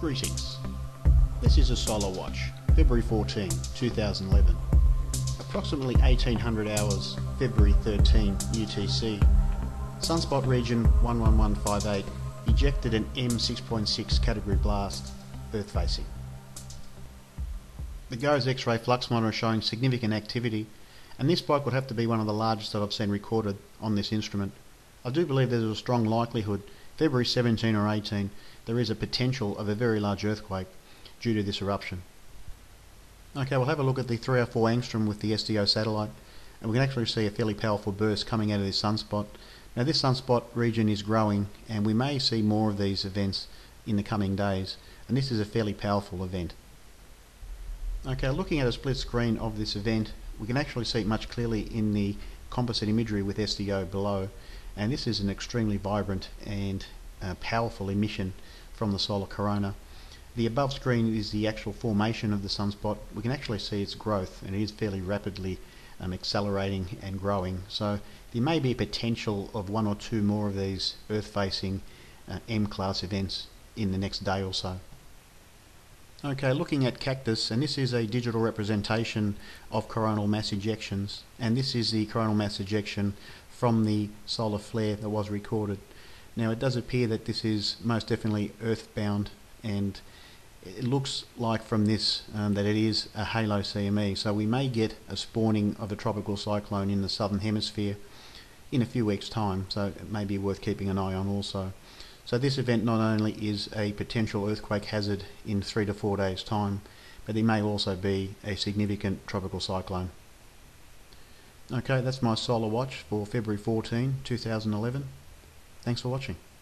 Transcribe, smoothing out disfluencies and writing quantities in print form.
Greetings. This is a solar watch, February 14, 2011. Approximately 1800 hours, February 13 UTC. Sunspot region 11158 ejected an M6.6 category blast, Earth facing. The GOES X-ray flux monitor is showing significant activity, and this spike would have to be one of the largest that I've seen recorded on this instrument. I do believe there's a strong likelihood February 17 or 18 there is a potential of a very large earthquake due to this eruption. Okay, we'll have a look at the 304 angstrom with the STEREO satellite, and we can actually see a fairly powerful burst coming out of this sunspot. Now this sunspot region is growing, and we may see more of these events in the coming days, and this is a fairly powerful event. Okay, looking at a split screen of this event, we can actually see it much clearly in the composite imagery with STEREO below, and this is an extremely vibrant and powerful emission from the solar corona. The above screen is the actual formation of the sunspot. We can actually see its growth, and it is fairly rapidly accelerating and growing, so there may be a potential of one or two more of these Earth-facing M-class events in the next day or so. Okay, looking at Cactus, and this is a digital representation of coronal mass ejections, and this is the coronal mass ejection from the solar flare that was recorded. Now it does appear that this is most definitely earthbound, and it looks like from this that it is a halo CME, so we may get a spawning of a tropical cyclone in the southern hemisphere in a few weeks' time, so it may be worth keeping an eye on also. So this event not only is a potential earthquake hazard in 3 to 4 days' time, but there may also be a significant tropical cyclone. Okay, that's my solar watch for February 14, 2011. Thanks for watching.